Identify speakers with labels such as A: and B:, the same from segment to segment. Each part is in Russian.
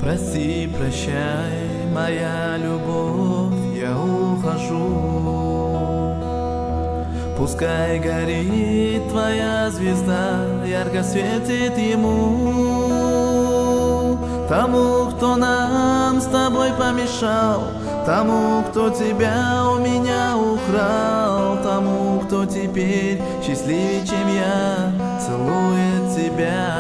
A: Прости, прощай, моя любовь, я ухожу. Пускай горит твоя звезда, ярко светит ему. Тому, кто нам с тобой помешал, тому, кто тебя у меня украл, тому, кто теперь счастливее, чем я, целует тебя.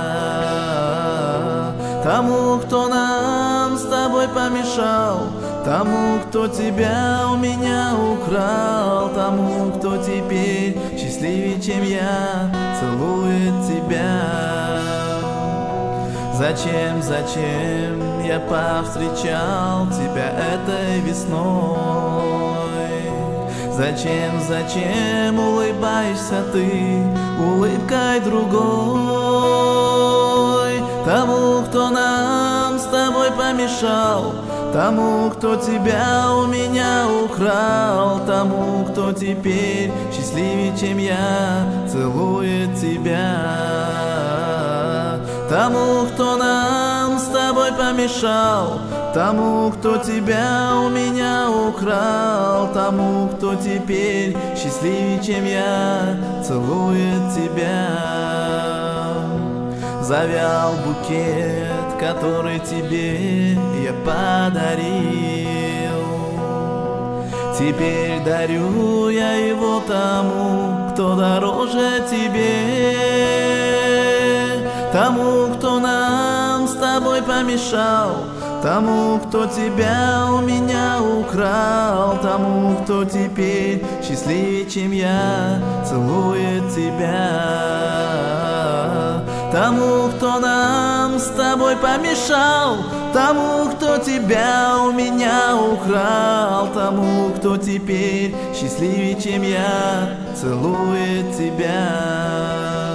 A: Тому, кто нам с тобой помешал, тому, кто тебя у меня украл, тому, кто теперь счастливее, чем я, целует тебя. Зачем я повстречал тебя этой весной? Зачем улыбаешься ты улыбкой другой? Тому, кто нам с тобой помешал, тому, кто тебя у меня украл, тому, кто теперь счастливее, чем я, целует тебя. Тому, кто нам с тобой помешал, тому, кто тебя у меня украл, тому, кто теперь счастливее, чем я, целует тебя. Завял букет, который тебе я подарил. Теперь дарю я его тому, кто дороже тебе. Тому, кто нам с тобой помешал, тому, кто тебя у меня украл, тому, кто теперь счастливее, чем я, целует тебя. Тому, кто нам с тобой помешал, тому, кто тебя у меня украл, тому, кто теперь счастливее, чем я, целует тебя.